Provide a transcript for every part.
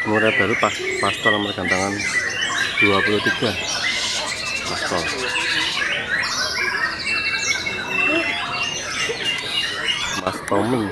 Murai baru paspor nomor gantangan 23 paspor. Mas Tommy.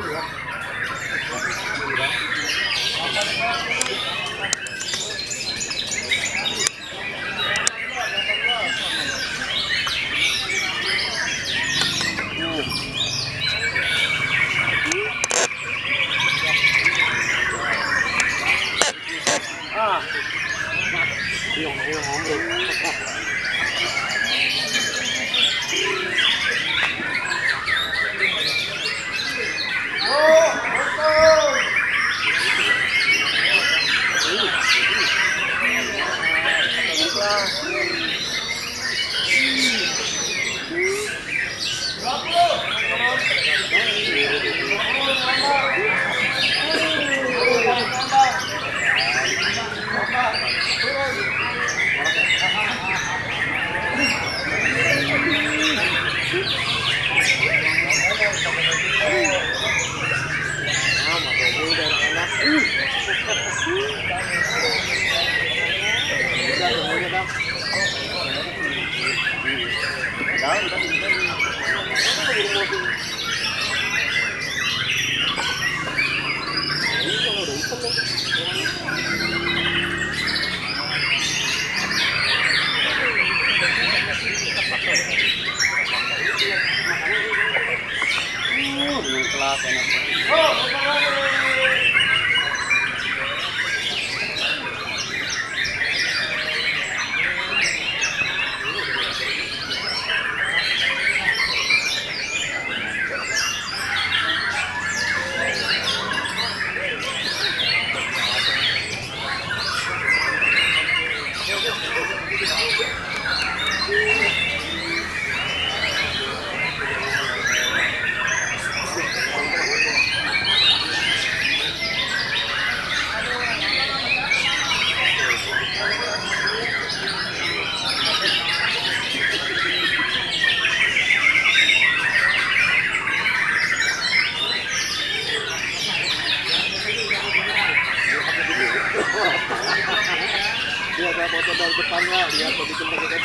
Dia foto dari depannya, lihat tadi kemudian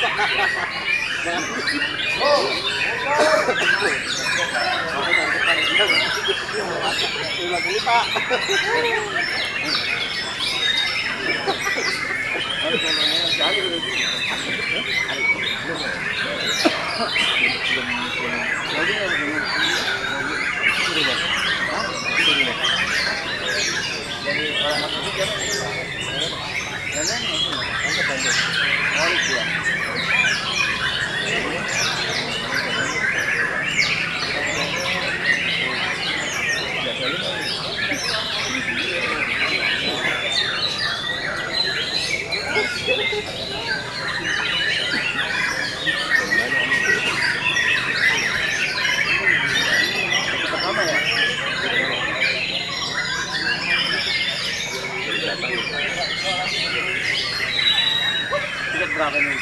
tiket berapa nih?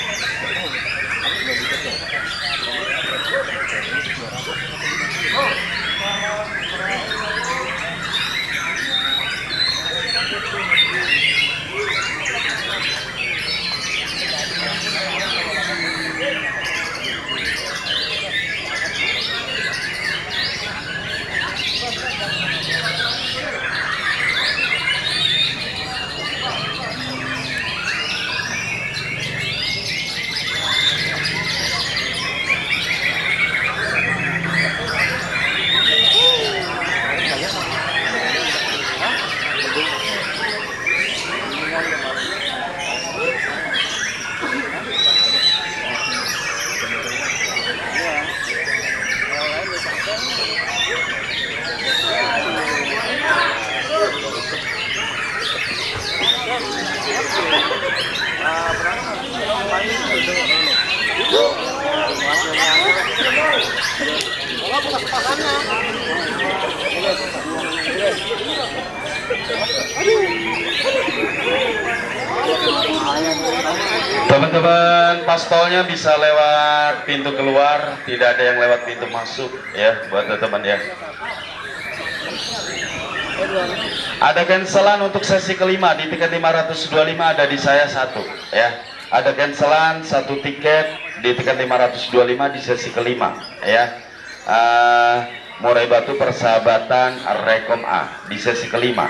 Teman-teman, paspolnya bisa lewat pintu keluar, tidak ada yang lewat pintu masuk ya, buat teman-teman ya. Ada cancelan untuk sesi kelima di tiket 525 ada di saya 1 ya. Ada cancelan 1 tiket di tiket 525 di sesi kelima ya. Murai Batu Persahabatan Rekom A di sesi kelima.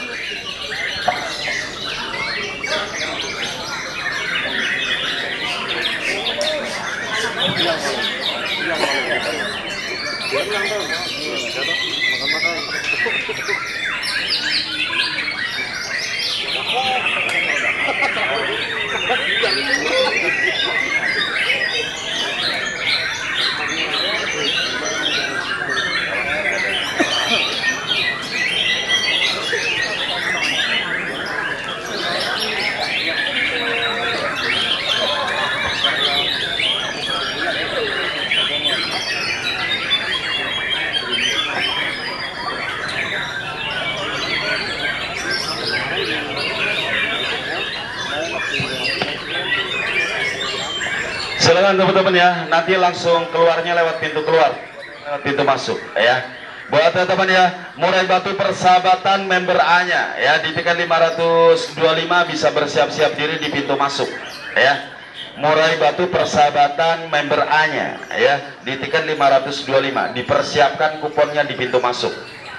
Silakan teman-teman ya, nanti langsung keluarnya lewat pintu keluar, lewat pintu masuk ya. Buat teman-teman ya, Murai Batu Persahabatan member A-nya ya di tiket 525 bisa bersiap-siap diri di pintu masuk ya. Murai Batu Persahabatan member A-nya ya di tiket 525 dipersiapkan kuponnya di pintu masuk.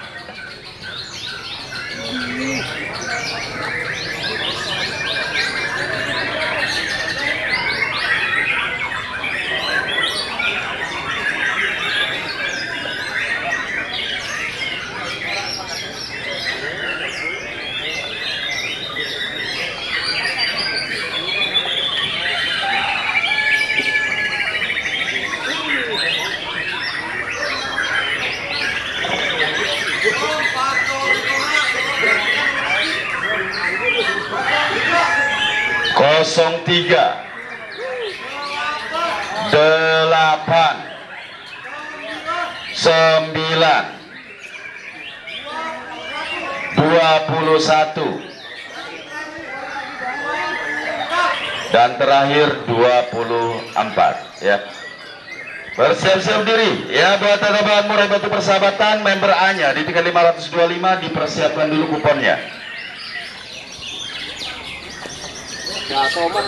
Kosong 3 8 9 21 dan terakhir 24 ya. Bersiap-siap diri ya buat teman-teman Murai Batu Persahabatan member A-nya di tiket 525 dipersiapkan dulu kuponnya. Ya, Toman.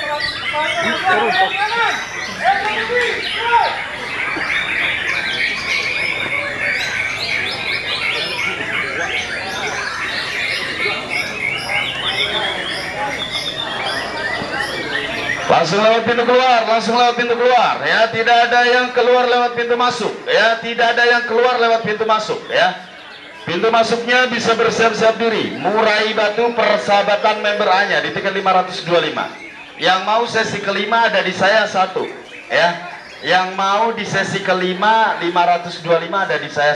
Langsung lewat pintu keluar, langsung lewat pintu keluar ya, tidak ada yang keluar lewat pintu masuk ya, tidak ada yang keluar lewat pintu masuk ya. Pintu masuknya bisa bersiap-siap diri. Murai Batu Persahabatan member A-nya di tiket 525. Yang mau sesi kelima ada di saya 1 ya. Yang mau di sesi kelima 525 ada di saya